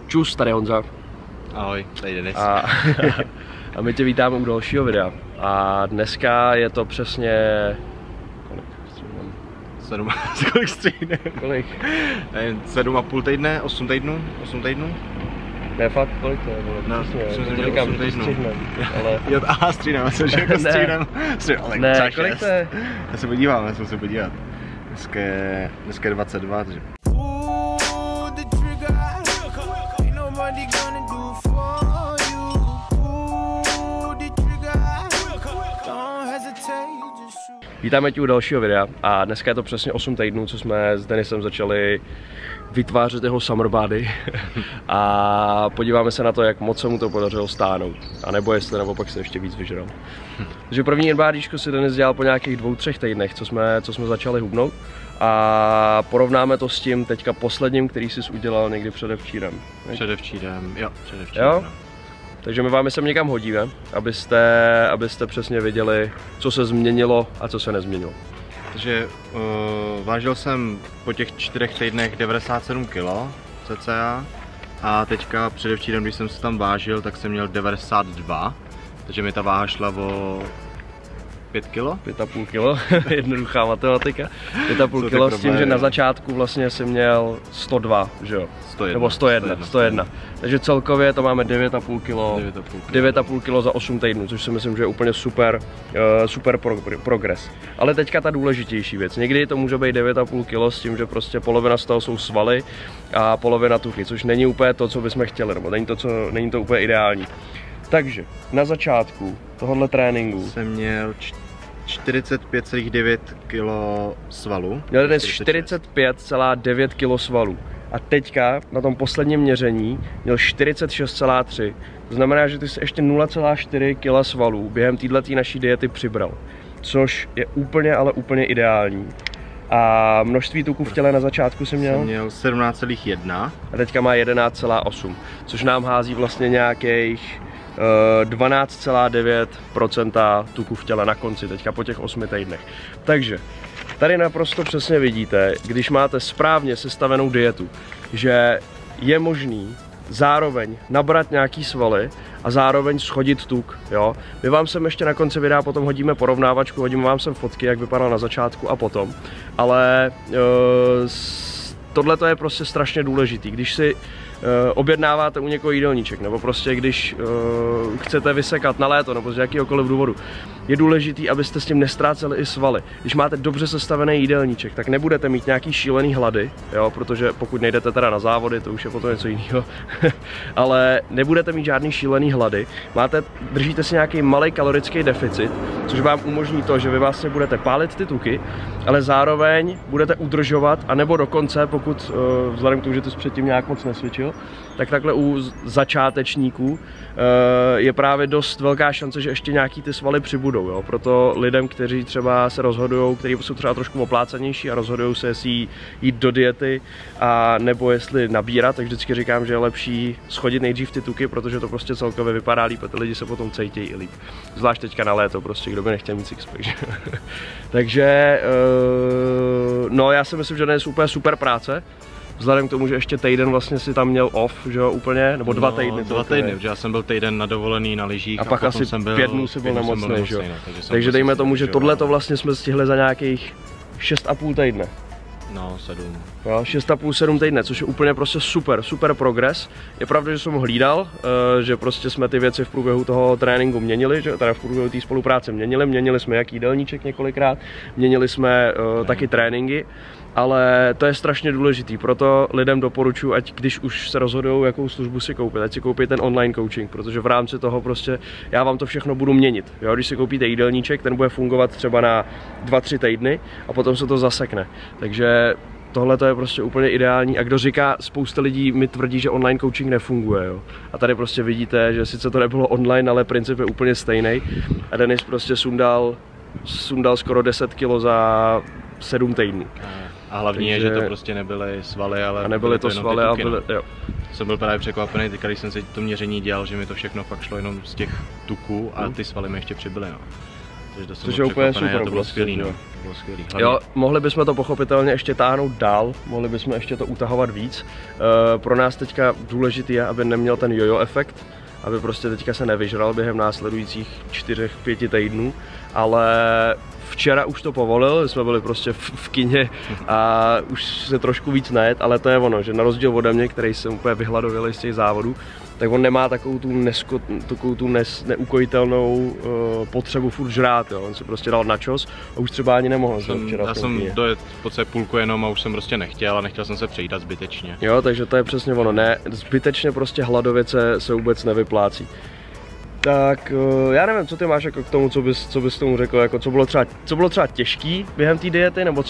Čus, tady Honza. Ahoj, tady Denis. A my tě vítáme u dalšího videa. A dneska je to přesně... Kolik? 7, kolik střídne? Kolik? Nevím, 7,5 týdne, 8 týdnů? 8 týdnů? Ne, fakt, kolik to je? No, přesně, to říkám, že to stříhnem, ale... Jo, aha, střídnem, já jsem jako střídnem. Ne, kolik to je? Já se podívám, já jsem se podívat. Dneska je 22, takže... Vítáme tě u dalšího videa a dneska je to přesně 8 týdnů, co jsme s Denisem začali vytvářet jeho summer body a podíváme se na to, jak moc se mu to podařilo stáhnout, a nebo jestli naopak se ještě víc vyžral. Takže první inbádíčko si Denis dělal po nějakých 2-3 týdnech, co jsme začali hubnout, a porovnáme to s tím teďka posledním, který jsi udělal někdy předevčírem. Předevčírem. Jo? Takže my vám sem někam hodíme, abyste přesně viděli, co se změnilo a co se nezměnilo. Takže vážil jsem po těch 4 týdnech 97 kg cca a teďka předevčírem, když jsem se tam vážil, tak jsem měl 92, takže mi ta váha šla o 5 kg? 5,5 kg, jednoduchá matematika. 5,5 kg s tím, že na začátku vlastně si měl 102, že jo? 101. Nebo 101. Takže celkově to máme 9,5 kg. 9,5 kg za 8 týdnů, což si myslím, že je úplně super progres. Ale teďka ta důležitější věc. Někdy to může být 9,5 kg s tím, že prostě polovina z toho jsou svaly a polovina tuchy, což není úplně to, co bychom chtěli, nebo není to úplně ideální. Takže na začátku tohohle tréninku jsem měl 45,9 kg svalů. Měl dnes 45,9 kg svalů. A teďka na tom posledním měření měl 46,3. To znamená, že ty jsi ještě 0,4 kg svalů během této naší diety přibral. Což je úplně, ale úplně ideální. A množství tuku v těle na začátku si měl? Jsem měl 17,1. A teďka má 11,8. Což nám hází vlastně nějakých 12,9% tuku v těle na konci, teďka po těch 8 týdnech. Takže tady naprosto přesně vidíte, když máte správně sestavenou dietu, že je možný zároveň nabrat nějaký svaly a zároveň schodit tuk, jo. My vám sem ještě na konci videa potom hodíme porovnávačku, hodíme vám sem fotky, jak vypadal na začátku a potom, ale tohle to je prostě strašně důležitý. Když si objednáváte u někoho jídelníček, nebo prostě když chcete vysekat na léto, nebo z jakýhokoliv důvodu, je důležitý, abyste s tím nestráceli i svaly. Když máte dobře sestavený jídelníček, tak nebudete mít nějaký šílený hlady, jo, protože pokud nejdete teda na závody, to už je potom něco jiného, ale nebudete mít žádný šílený hlady, držíte si nějaký malý kalorický deficit, což vám umožní to, že vy vlastně budete pálit ty tuky, ale zároveň budete udržovat, anebo dokonce, pokud vzhledem k tomu, že ty jsi předtím nějak moc nesvědčil, tak takhle u začátečníků je právě dost velká šance, že ještě nějaký ty svaly přibudou. Jo? Proto lidem, kteří třeba se rozhodují, kteří jsou třeba trošku oplácanější a rozhodují se, jestli jít do diety a nebo jestli nabírat, tak vždycky říkám, že je lepší schodit nejdřív ty tuky, protože to prostě celkově vypadá líp a ty lidi se potom cítějí i líp. Zvlášť teďka na léto, prostě kdo by nechtěl mít sixpack. Takže no, já si myslím, že to je super práce. Vzhledem k tomu, že ještě týden vlastně si tam měl off, že jo, úplně, nebo 2 týdny. 2 týdny, protože já jsem byl týden na dovolený na lyžích a pak asi jsem byl, 5 dnů si byl nemocný, že jo. Takže dejme tomu, že tohle to vlastně jsme stihli za nějakých 6,5 týdne. No, 7. Jo, 6,5-7 týdne, což je úplně prostě super progres. Je pravda, že jsem ho hlídal, že prostě jsme ty věci v průběhu toho tréninku měnili, že teda v průběhu té spolupráce měnili jsme jak jídelníček několikrát, měnili jsme taky tréninky, ale to je strašně důležitý, proto lidem doporučuji, ať když už se rozhodují, jakou službu si koupit, ať si koupí ten online coaching, protože v rámci toho prostě já vám to všechno budu měnit. Jo, když si koupíte jídelníček, ten bude fungovat třeba na 2-3 týdny a potom se to zasekne. Takže tohle to je prostě úplně ideální. A kdo říká, spousta lidí mi tvrdí, že online coaching nefunguje, jo. A tady prostě vidíte, že sice to nebylo online, ale princip je úplně stejný. A Denis prostě sundal skoro 10 kg za 7 týdnů. A hlavní je, že to prostě nebyly svaly, ale nebyly to svaly, ale byly, jo. Jsem byl právě překvapený, teďka, když jsem si to měření dělal, že mi to všechno fakt šlo jenom z těch tuků a ty svaly mi ještě přibyly, no. Což je úplně super, to bylo skvělý, no. Bylo skvělý. Jo, mohli bychom to pochopitelně ještě táhnout dál, mohli bychom ještě to utahovat víc. Pro nás teďka důležitý je, aby neměl ten jojo efekt, aby prostě teďka se nevyžral během následujících 4-5 týdnů, ale včera už to povolil, jsme byli prostě v kině a už se trošku víc nejet, ale to je ono, že na rozdíl ode mě, který jsem úplně vyhladověl z těch závodů, tak on nemá takovou tu neukojitelnou potřebu furt žrát, jo. On se prostě dal načos a už třeba ani nemohl. Já jsem dojet v podstatě půlku jenom a už jsem prostě nechtěl a nechtěl jsem se přejídat zbytečně. Jo, takže to je přesně ono, ne, zbytečně prostě hladovět se vůbec nevyplácí. Tak já nevím, co ty máš jako k tomu, co bys tomu řekl, jako co bylo třeba těžký během té diety, nebo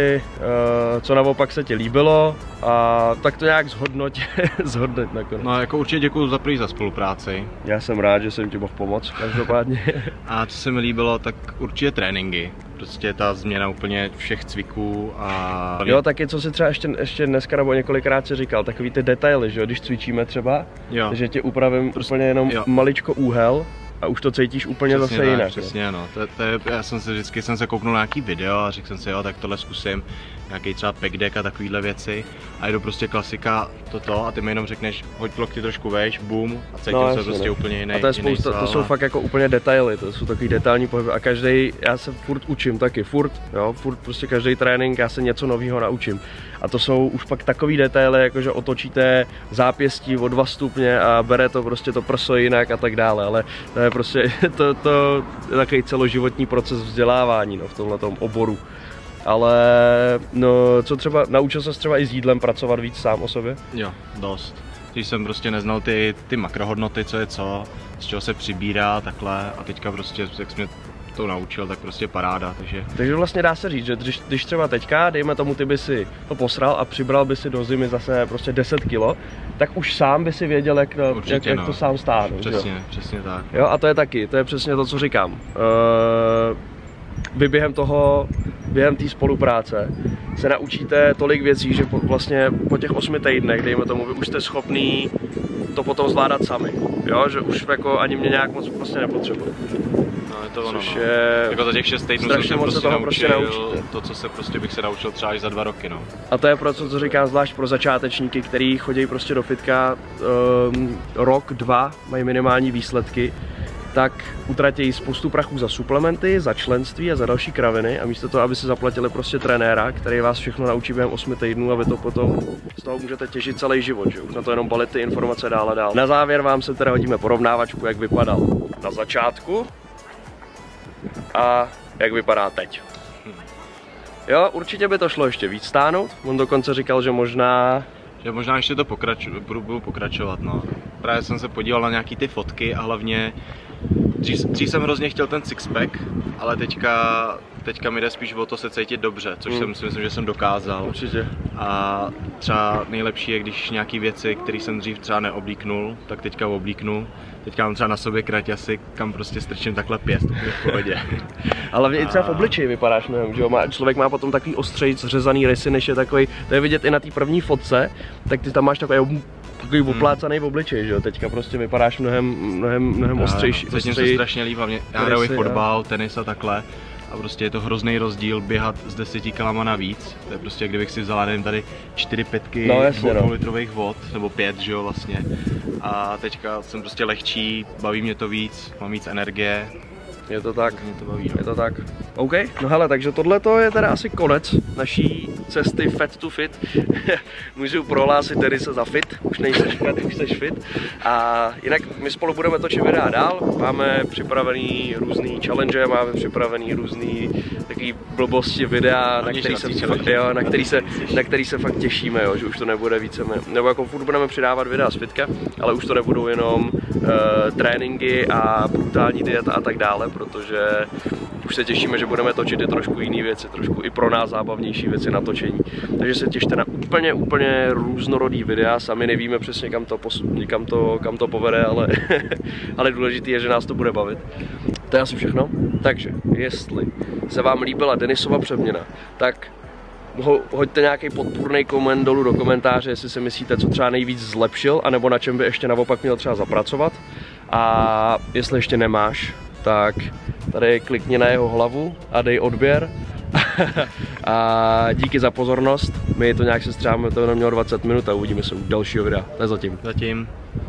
co naopak se ti líbilo a tak to nějak zhodnoť nakonec. No jako určitě děkuju za spolupráci. Já jsem rád, že jsem ti mohl pomoct, každopádně. A co se mi líbilo, tak určitě tréninky. Prostě ta změna úplně všech cviků a... Jo, taky co si třeba ještě dneska nebo několikrát si říkal, takový ty detaily, že jo, když cvičíme třeba, jo. Že ti upravím úplně jenom maličko úhel a už to cítíš úplně přesně zase jinak. Přesně, no. Já jsem se vždycky kouknul na nějaký video a řekl jsem si, jo, tak tohle zkusím, nějaký třeba pack deck a takovýhle věci a je to prostě klasika toto a ty mi jenom řekneš, hoď lokty trošku vejš, boom a cítím se prostě úplně jiný. A to je spousta, to jsou fakt jako úplně detaily, to jsou takový detailní pohyby a já se furt učím taky, furt prostě každý trénink já se něco nového naučím. A to jsou už pak takový detaily, jako že otočíte zápěstí o 2 stupně a bere to prostě to prso jinak a tak dále, ale to je prostě to je takový celoživotní proces vzdělávání, no, v tomhletom oboru. Ale no, co třeba, naučil ses třeba i s jídlem pracovat víc sám o sobě? Jo, dost. Když jsem prostě neznal ty makrohodnoty, co je co, z čeho se přibírá takhle a teďka prostě, jak jsi mě to naučil, tak prostě paráda, takže vlastně dá se říct, že když třeba teďka, dejme tomu, ty by si to posral a přibral by si do zimy zase prostě 10 kg, tak už sám by si věděl, jak to sám stáhnout. Přesně tak. Jo, a to je přesně to, co říkám. Vy během té spolupráce se naučíte tolik věcí, že vlastně po těch 8 týdnech, dejme tomu, vy už jste schopný to potom zvládat sami. Jo, že už jako ani mě nějak moc prostě nepotřebuje. No, je to ono, no. Jako za těch 6 týdnů jsem se prostě naučil to, co se prostě bych se naučil třeba až za 2 roky, no. A to je pro co říkám, zvlášť pro začátečníky, kteří chodí prostě do fitka rok, 2, mají minimální výsledky, tak utratí spoustu prachu za suplementy, za členství a za další kraviny a místo toho, aby si zaplatili prostě trenéra, který vás všechno naučí během 8 týdnů a vy to potom z toho můžete těžit celý život, že už na to jenom balit ty informace dál a dál. Na závěr vám se teda hodíme porovnávačku, jak vypadal na začátku a jak vypadá teď. Jo, určitě by to šlo ještě víc stáhnout, on dokonce říkal, že možná ještě to budu pokračovat, no. Právě jsem se podíval na nějaký ty fotky a hlavně dřív jsem hrozně chtěl ten sixpack, ale teďka mi jde spíš o to se cítit dobře, což si myslím, že jsem dokázal. Určitě. A třeba nejlepší je, když nějaký věci, které jsem dřív třeba neoblíknul, tak teďka oblíknu. Teďka mám třeba na sobě kraťasy, kam prostě strčím takhle pěst, úplně v pohodě. Ale i třeba v obličeji vypadáš mnohem, že jo? Člověk má potom takový ostřejc, zřezaný rysy, než je takový, to je vidět i na té první fotce, tak ty tam máš takový oplácaný v obličeji, že jo? Teďka prostě vypadáš mnohem ostřejší. Cítím se strašně líp, hlavně já hraju fotbal, tenis a takhle. A prostě je to hrozný rozdíl běhat s 10 kilama navíc. To je prostě, kdybych si vzal, nevím, tady 4 pětky 2 litrových vod, nebo 5, že jo, vlastně. A teďka jsem prostě lehčí, baví mě to víc, mám víc energie. Je to tak, mě to baví, no. Je to tak. OK, no hele, takže tohleto je teda asi konec naší cesty Fat to Fit. Můžu prohlásit Denise za fit, už nejseš fat, už jsi fit. A jinak my spolu budeme točit videa dál, máme připravený různý challenge, máme připravený různý takový blbosti videa, na který se fakt těšíme, jo, že už to nebude nebo jako furt budeme přidávat videa z fitka, ale už to nebudou jenom tréninky a brutální dieta a tak dále, protože už se těšíme, že budeme točit i trošku jiné věci, trošku i pro nás zábavnější věci na točení. Takže se těšte na úplně různorodý videa, sami nevíme přesně kam to povede, ale důležité je, že nás to bude bavit. To je asi všechno. Takže, jestli se vám líbila Denisova přeměna, tak hoďte nějaký podpůrný koment dolů do komentáře, jestli si myslíte, co třeba nejvíc zlepšil, anebo na čem by ještě naopak měl třeba zapracovat. A jestli ještě nemáš tak tady klikni na jeho hlavu a dej odběr. A díky za pozornost, my to nějak sestřáváme, to jenom mělo 20 minut a uvidíme se u dalšího videa. To je zatím.